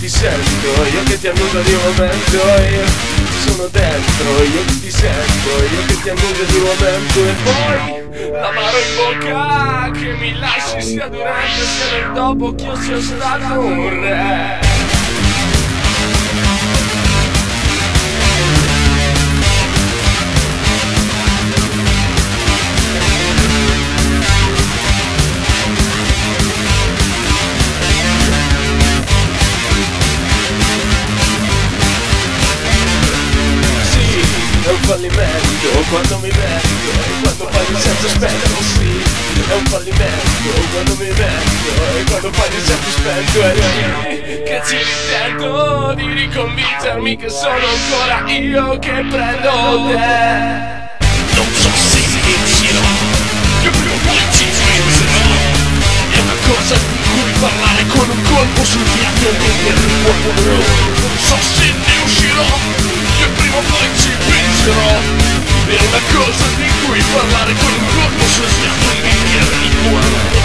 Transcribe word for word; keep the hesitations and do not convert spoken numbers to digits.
ti sento, io che ti annuso di momento, io sono dentro, io che ti sento, io che ti annuso di momento. E poi l'amaro in bocca che mi lasci sia durante sia nel dopo che io sia stato un re. È un fallimento quando mi metto e quando parli senza spento, sì. È un fallimento quando mi metto e quando parli senza spento. Ed è lì che ci ritento di riconvincermi che sono ancora io che prendo te. Non so se inizierò, che prima o poi ci smetterò. È una cosa di cui parlare con un colpo sul piatto e mi rimuoverò. Non so se ne uscirò, che prima o poi ci penserò. È una cosa di cui parlare con un colpo sul piatto e mi rimuoverò.